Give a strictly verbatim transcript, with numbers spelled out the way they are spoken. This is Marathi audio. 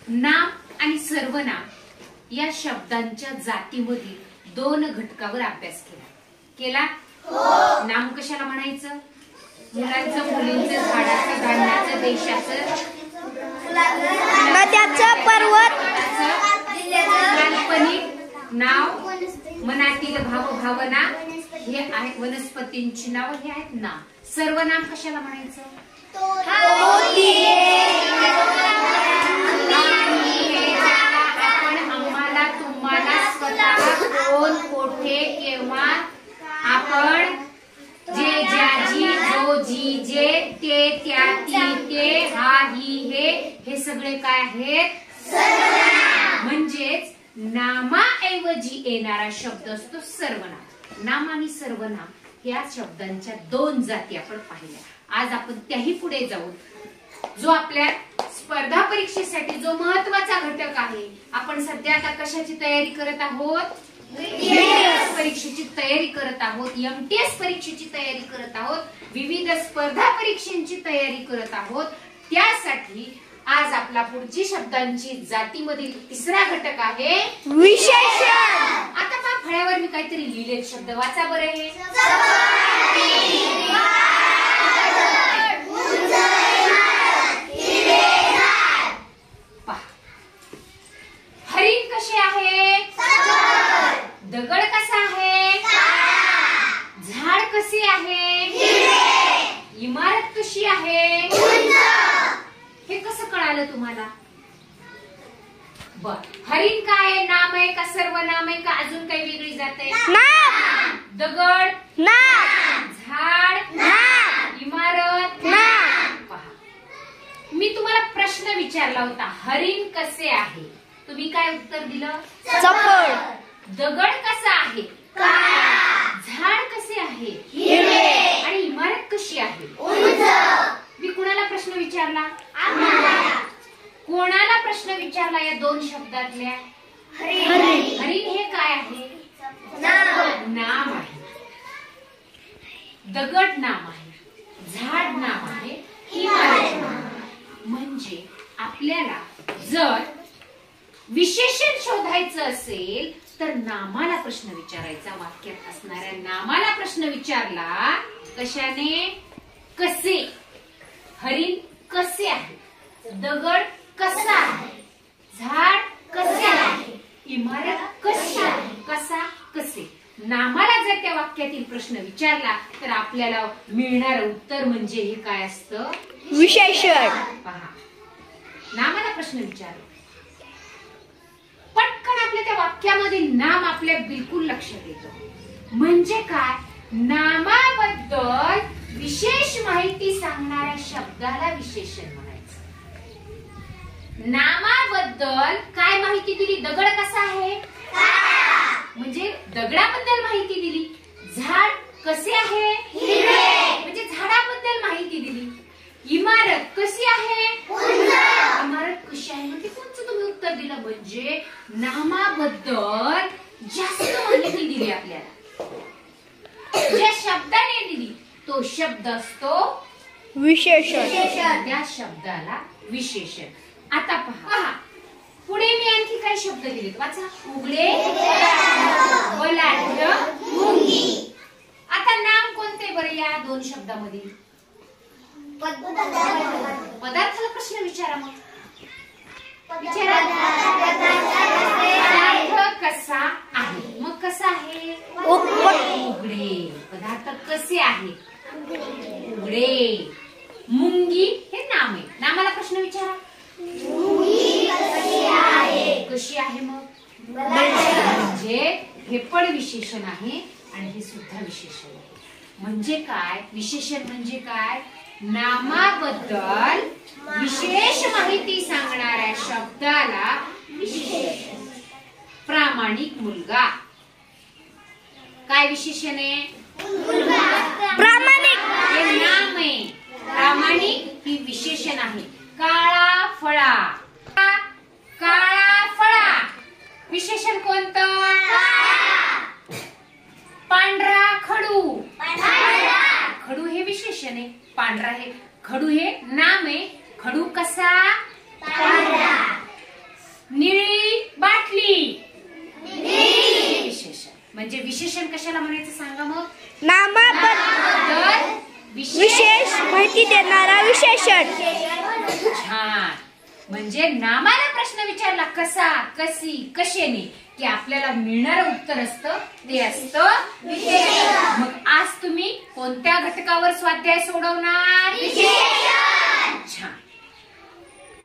नाम आणि सर्वनाम या शब्दांच्या जातीमधील दोन घटकावर अभ्यास केला. केला? हो. नाम कशाला म्हणायचं? मुलांचं, मुलींचं, झाडाचं, धान्याचं, देशाचं, नद्याचं, पर्वत, काल्पनिक नाव, मनातील भाव भावना हे आहेत वनस्पतींची नाव, हे आहेत नाम. सर्वनाम कशाला म्हणायचं? आपण आम्हाला, तुम्हाला, स्वतः, कोण, कोठे, केव्हा, आपण, जे, ज्याची, जो, जी, जे, ते, त्या, ती, ते, हा, ही, हे हे सगळे काय आहेत? म्हणजेच नामाऐवजी येणारा शब्द असतो सर्वनाम. नाम आणि सर्वनाम या शब्दांच्या दोन जाती आपण पाहिल्या. आज आपण त्याही पुढे जाऊ. जो आपल्या स्पर्धा परीक्षेसाठी जो महत्वाचा घटक आहे, आपण सध्या आता कशाची तयारी करत आहोत? परीक्षेची तयारी करत आहोत, एमटीएस परीक्षेची तयारी करत आहोत, विविध स्पर्धा परीक्षांची तयारी करत आहोत. त्यासाठी आज आपला पुढची शब्दांची जातीमधील तिसरा घटक आहे विशेषण. आता पहा, फळ्यावर मी काहीतरी लिहिले शब्द वाचा बरं. हे हरिण कसे आहे? दगड कसा आहे? झाड कसे आहे? इमारत कशी आहे? हे कसं कळालं तुम्हाला? बर, हरिण काय नाम आहे का सर्वनाम आहे का अजून काही वेगळी जात आहे? नाम. दगड नाम. झाड नाम. इमारत नाम. पहा, मी तुम्हाला प्रश्न विचारला होता, हरिण कसे आहे? तुम्ही काय उत्तर दिलं? चपळ. दगड कसा आहे? झाड कसे आहे? आणि इमारत कशी आहे? मी कुणाला प्रश्न विचारला? कोणाला प्रश्न विचारला या दोन शब्दातल्या? हरिण हे काय आहे? नाम आहे. दगड नाम आहे, झाड नाम आहे, इमारत नाम आहे. म्हणजे आपल्याला जर विशेषण शोधायचं असेल तर नामाला प्रश्न विचारायचा. वाक्यात असणाऱ्या नामाला प्रश्न विचारला. कशाने? कसे. हरिण कसे आहे? दगड कसा आहे? झाड कसे आहे? इमारत कशी आहे? कसा, कसे. नामाला जर त्या वाक्यातील प्रश्न विचारला तर आपल्याला मिळणार उत्तर म्हणजे हे काय असतं? विशेषण. पहा, नामाला प्रश्न विचारला, पटकन आपल्या त्या वाक्यामध्ये नाम आपल्या बिलकुल लक्षात येतं. म्हणजे काय? नामाबद्दल विशेष माहिती सांगणाऱ्या शब्दाला विशेषण म्हणायचं. नामाबद्दल काय माहिती दिली? दगड कसा आहे म्हणजे दगडाबद्दल माहिती दिली. झाड कसे आहे म्हणजे झाडाबद्दल माहिती दिली. इमारत कशी आहे? इमारत कशी आहे म्हणजे कोणचं तुम्ही उत्तर दिलं. म्हणजे नामाबद्दल जास्त माहिती दिली आपल्याला. ज्या शब्दाने दिली तो शब्द असतो विशेषण. त्या शब्दाला विशेषण. आता पहा, पुढे मी आणखी काही शब्द दिलेत, वाचा. उघडे, बलाढ्य, मुंगी. आता नाम कोणते बरं या दोन शब्दामधील? पदार्थाला प्रश्न विचारा. मग विचारा, पदार्थ कसा आहे? मग कसा आहे? उघडे. पदार्थ कसे आहे? उघडे. मुंगी हे नाम आहे. नामाला प्रश्न विचारा, कशी आहे? मग म्हणजे हे पण विशेषण आहे आणि हे सुद्धा विशेषण आहे. म्हणजे काय? विशेषण म्हणजे काय? नामाबद्दल विशेष माहिती सांगणाऱ्या शब्दाला विशेषण. प्रामाणिक मुलगा काय विशेषण आहे? प्रामाणिक हे नाम आहे. प्रामाणिक ही विशेषण आहे. काळा फळा, काळा फळा विशेषण कोणतं? पांढरा खडू, खडू हे विशेषण आहे. पांढरा हे खडू हे नाम आहे. खडू कसा? पांढरा. विशेषण कशाला म्हणायचं सांगा मग? नामाबद्दल विशेष माहिती देणारा विशेषण. छान. म्हणजे नामाला प्रश्न विचारला कसा, कशी, कशेने की आपल्याला मिळणारं उत्तर असतं ते असतं विशेषण. मग आज तुम्ही कोणत्या घटकावर स्वाध्याय सोडवणार? विशेषण.